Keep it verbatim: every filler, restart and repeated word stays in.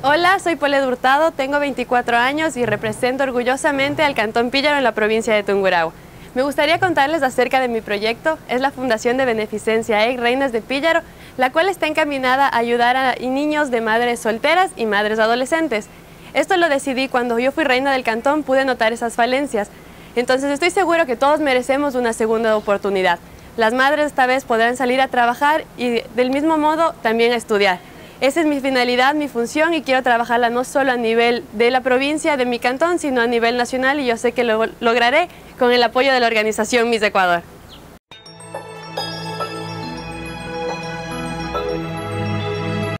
Hola, soy Paulette Hurtado, tengo veinticuatro años y represento orgullosamente al Cantón Píllaro en la provincia de Tungurahua. Me gustaría contarles acerca de mi proyecto. Es la Fundación de Beneficencia E I C Reinas de Píllaro, la cual está encaminada a ayudar a niños de madres solteras y madres adolescentes. Esto lo decidí cuando yo fui reina del cantón, pude notar esas falencias. Entonces estoy seguro que todos merecemos una segunda oportunidad. Las madres esta vez podrán salir a trabajar y del mismo modo también a estudiar. Esa es mi finalidad, mi función, y quiero trabajarla no solo a nivel de la provincia, de mi cantón, sino a nivel nacional, y yo sé que lo lograré con el apoyo de la organización Miss Ecuador.